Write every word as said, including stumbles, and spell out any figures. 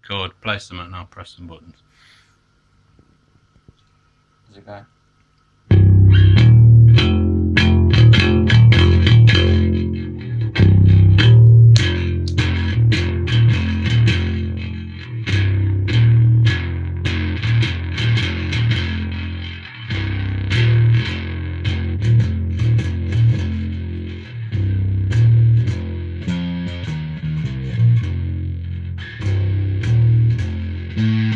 record, place them, and I'll press some buttons. Is it going? Mm-hmm.